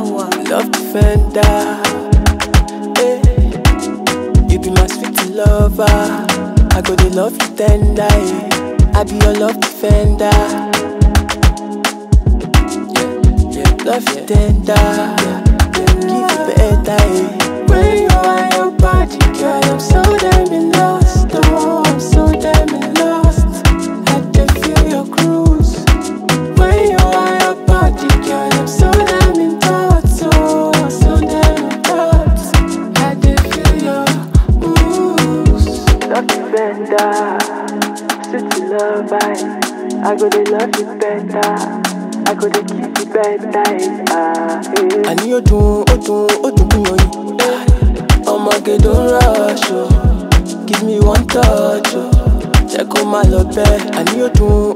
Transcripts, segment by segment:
power. Love defender. Hey, you be my sweet lover. I go to love you tender. Hey. I be your love defender. Love you tender. Give you better. Hey. When you are your body, girl, I'm so damn in lost. Oh, I'm so damn in lost. I can feel your cruise. When you are your body, girl, I'm so damn in thoughts. Oh, I'm so damn in thoughts. I can feel your moves. Love defender, sweet love, I go to love you better. I go to keep you better. I need you to I'ma don't rush, oh. Give me one touch, oh. Check on my love bed. I need you to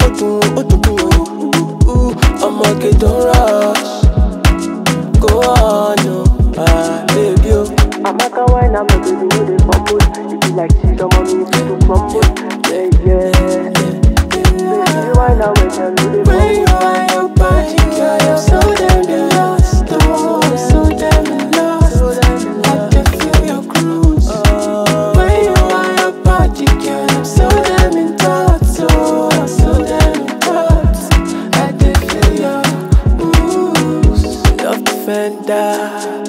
I'ma don't rush. Go on, oh, baby, oh. I'm a kawaii, I'm a baby, you dey fumble. You be like cheese, I'm on you to crumble. Yeah. Baby, why now when you dey when you are your body, girl, you're so damn lost. Oh, I'm so damn lost. I can feel your cruise. When you are your body, girl, I'm so damn in thoughts. Oh, I'm so damn in thoughts. I can feel your moves. Love defender.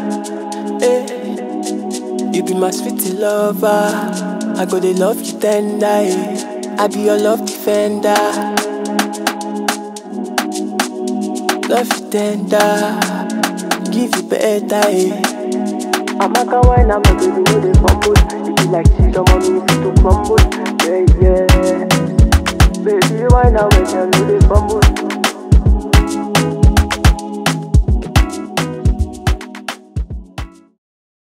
Hey, you be my sweet lover. I go to love you tender. Hey. I be your love defender. Love you tender. Give you better. Eh. I'm a kawaii, I'm a baby, you dey fumble. You be like cheese, I'm on you to crumble. Yeah. Baby, why now when you dey fumble?